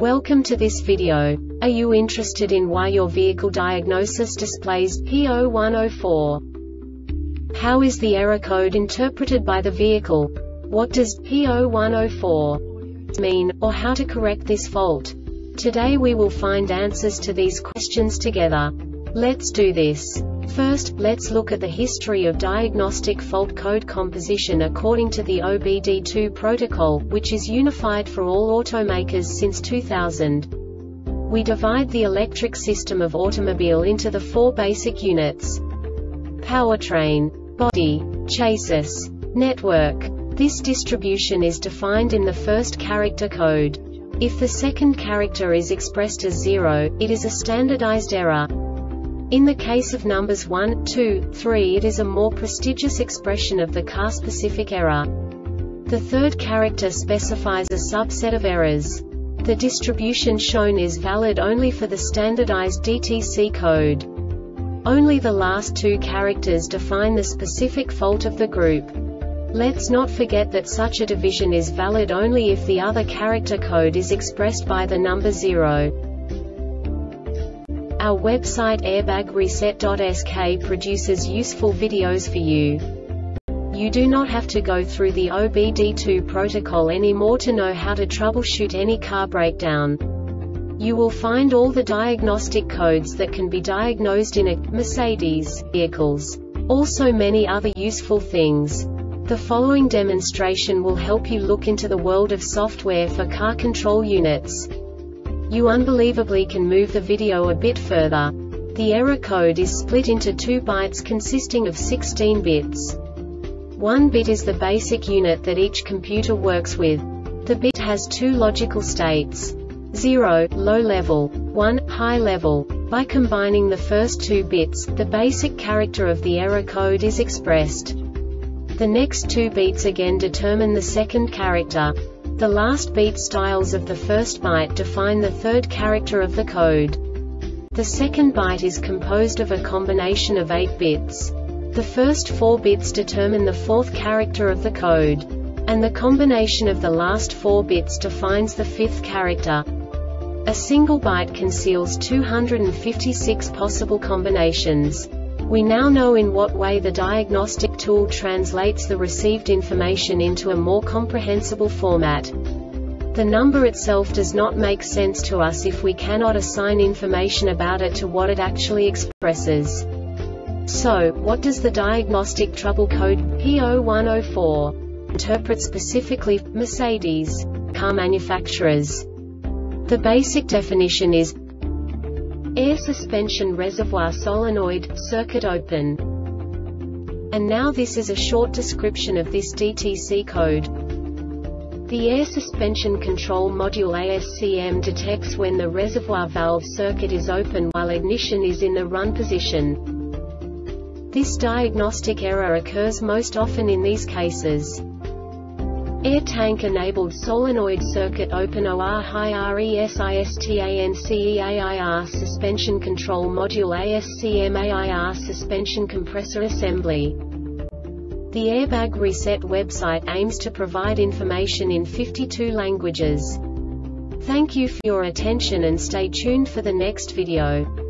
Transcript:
Welcome to this video. Are you interested in why your vehicle diagnosis displays P0104? How is the error code interpreted by the vehicle? What does P0104 mean, or how to correct this fault? Today we will find answers to these questions together. Let's do this. First, let's look at the history of diagnostic fault code composition according to the OBD2 protocol, which is unified for all automakers since 2000. We divide the electric system of automobile into the four basic units: powertrain, body, chassis, network. This distribution is defined in the first character code. If the second character is expressed as 0, it is a standardized error. In the case of numbers 1, 2, 3, it is a more prestigious expression of the car-specific error. The third character specifies a subset of errors. The distribution shown is valid only for the standardized DTC code. Only the last two characters define the specific fault of the group. Let's not forget that such a division is valid only if the other character code is expressed by the number 0. Our website airbagreset.sk produces useful videos for you. You do not have to go through the OBD2 protocol anymore to know how to troubleshoot any car breakdown. You will find all the diagnostic codes that can be diagnosed in a Mercedes vehicles. Also many other useful things. The following demonstration will help you look into the world of software for car control units. You unbelievably can move the video a bit further. The error code is split into 2 bytes consisting of 16 bits. 1 bit is the basic unit that each computer works with. The bit has 2 logical states: 0, low level, 1, high level. By combining the first 2 bits, the basic character of the error code is expressed. The next 2 beats again determine the second character. The last beat styles of the first byte define the third character of the code. The second byte is composed of a combination of 8 bits. The first 4 bits determine the fourth character of the code. And the combination of the last 4 bits defines the fifth character. A single byte conceals 256 possible combinations. We now know in what way the diagnostic tool translates the received information into a more comprehensible format. The number itself does not make sense to us if we cannot assign information about it to what it actually expresses. So, what does the diagnostic trouble code P0104 interpret specifically for Mercedes car manufacturers? The basic definition is air suspension reservoir solenoid, circuit open. And now this is a short description of this DTC code. The air suspension control module ASCM detects when the reservoir valve circuit is open while ignition is in the run position. This diagnostic error occurs most often in these cases: air tank enabled solenoid circuit open OR high RESISTANCEAIR suspension control module ASCM AIR suspension compressor assembly. The Airbag Reset website aims to provide information in 52 languages. Thank you for your attention and stay tuned for the next video.